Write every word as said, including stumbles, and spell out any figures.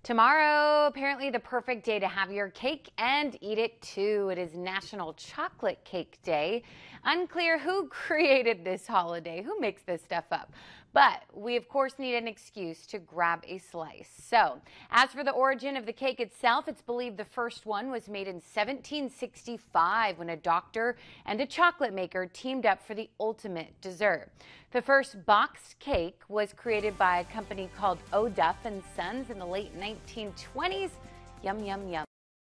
Tomorrow, apparently the perfect day to have your cake and eat it too. It is National Chocolate Cake Day. Unclear who created this holiday, who makes this stuff up. But we, of course, need an excuse to grab a slice. So, as for the origin of the cake itself, it's believed the first one was made in seventeen sixty-five when a doctor and a chocolate maker teamed up for the ultimate dessert. The first boxed cake was created by a company called O'Duff and Sons in the late nineteen twenties. Yum, yum, yum.